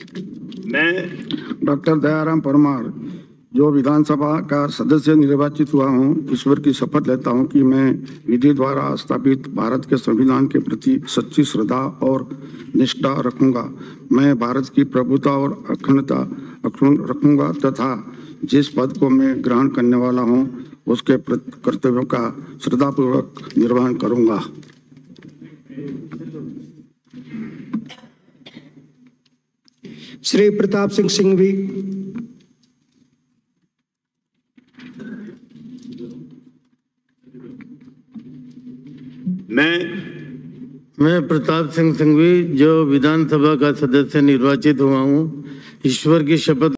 मैं डॉक्टर दयाराम परमार जो विधानसभा का सदस्य निर्वाचित हुआ हूँ, ईश्वर की शपथ लेता हूँ कि मैं विधि द्वारा स्थापित भारत के संविधान के प्रति सच्ची श्रद्धा और निष्ठा रखूंगा। मैं भारत की प्रभुता और अखंडता अक्षुण्ण रखूंगा तथा जिस पद को मैं ग्रहण करने वाला हूँ उसके कर्तव्यों का श्रद्धापूर्वक निर्वहन करूंगा। श्री प्रताप सिंह सिंघवी। मैं प्रताप सिंह सिंघवी जो विधानसभा का सदस्य निर्वाचित हुआ हूँ, ईश्वर की शपथ